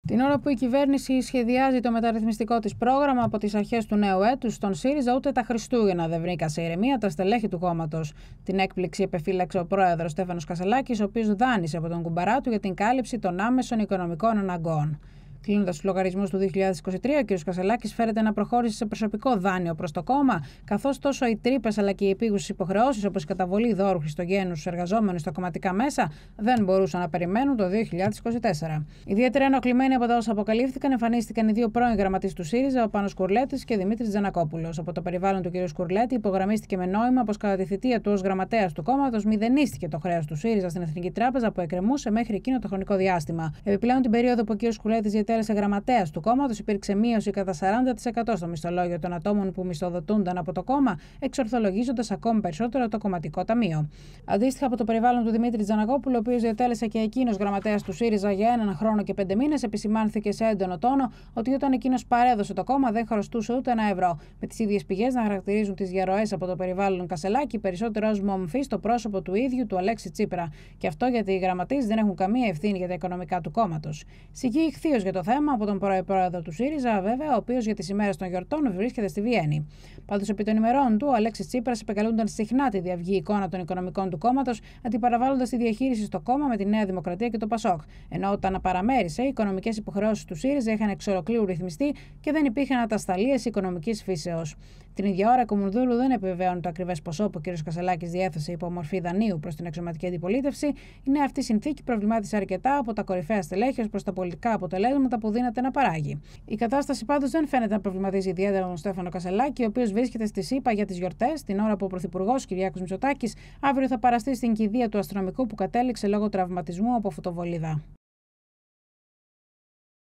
Την ώρα που η κυβέρνηση σχεδιάζει το μεταρρυθμιστικό της πρόγραμμα από τις αρχές του νέου έτους, στον ΣΥΡΙΖΑ ούτε τα Χριστούγεννα δεν βρήκαν σε ηρεμία τα στελέχη του κόμματος. Την έκπληξη επεφύλαξε ο πρόεδρος Στέφανος Κασσελάκης, ο οποίος δάνεισε από τον κουμπαρά του για την κάλυψη των άμεσων οικονομικών αναγκών. Κλείνοντας τους λογαριασμούς του 2023, ο κ. Κασσελάκης φέρεται να προχώρησε σε προσωπικό δάνειο προς το κόμμα, καθώς τόσο οι τρύπες αλλά και οι επίγουσες υποχρεώσεις, όπως η καταβολή δώρου Χριστογέννου στους εργαζόμενους στα κομματικά μέσα, δεν μπορούσαν να περιμένουν το 2024. Ιδιαίτερα ενοχλημένοι από τα όσα αποκαλύφθηκαν, εμφανίστηκαν οι δύο πρώην γραμματείς του ΣΥΡΙΖΑ, ο Πάνος Σκουρλέτης και Δημήτρης Τζανακόπουλος. Από το περιβάλλον του κ. Σκουρλέτη υπογραμμίστηκε με νόημα πως κατά τη θητεία του ως γραμματέας του κόμματος μηδενίστηκε το χρέος του ΣΥΡΙΖΑ στην Εθνική Τράπεζα που εκκρεμούσε μέχρι εκείνο το χρονικό διάστημα. Επιπλέον, την περίοδο που ο κ. Σκουρλέτης διατέλεσε γραμματέας του κόμματος, υπήρξε μείωση κατά 40% στο μισθολόγιο των ατόμων που μισθοδοτούνταν από το κόμμα, εξορθολογίζοντας ακόμη περισσότερο το κομματικό ταμείο. Αντίστοιχα, από το περιβάλλον του Δημήτρη Τζανακόπουλου, ο οποίος διατέλεσε και εκείνος γραμματέας του ΣΥΡΙΖΑ για 1 χρόνο και 5 μήνες, επισημάνθηκε σε έντονο τόνο ότι όταν εκείνος παρέδωσε το κόμμα δεν χρωστούσε ούτε €1. Με τις ίδιες πηγές να χαρακτηρίζουν τις διαρροές από το περιβάλλον Κασσελάκη περισσότερο ως μομφή στο πρόσωπο του ίδιου του Αλέξη Τσίπρα. Και αυτό γιατί οι γραμματείς δεν έχουν καμία ευθύνη για τα οικονομικά του κόμματος. Συγγεί ηχθείως για το θέμα από τον πρώην πρόεδρο του ΣΥΡΙΖΑ, βέβαια, ο οποίος για τις ημέρες των γιορτών βρίσκεται στη Βιέννη. Πάντως, επί των ημερών του, ο Αλέξης Τσίπρας επεκαλούνταν συχνά τη διαυγή εικόνα των οικονομικών του κόμματος, αντιπαραβάλλοντας τη διαχείριση στο κόμμα με τη Νέα Δημοκρατία και το ΠΑΣΟΚ. Ενώ όταν παραμέρισε, οι οικονομικές υποχρεώσεις του ΣΥΡΙΖΑ είχαν εξ ολοκλήρου ρυθμιστεί και δεν υπήρχαν ατασταλίες οικονομικής φύσεως. Την ίδια ώρα, Κομουνδούρου δεν επιβεβαίωνε το ακριβές ποσό που ο κ. Κασσελάκης διέθεσε υπό μορφή δανείου προς την αξιωματική αντιπολίτευση. Η νέα αυτή συνθήκη προβλημάτισε αρκετά από τα κορυφαία στελέχη ως προς τα πολιτικά αποτελέσματα που δύναται να παράγει. Η κατάσταση πάντως δεν φαίνεται να προβληματίζει ιδιαίτερα τον Στέφανο Κασσελάκη, ο οποίος βρίσκεται στη ΣΥΠΑ για τις γιορτές, την ώρα που ο Πρωθυπουργός Κυριάκος Μητσοτάκης αύριο θα παραστεί στην κηδεία του αστυνομικού που κατέληξε λόγω τραυματισμού από φωτοβολίδα.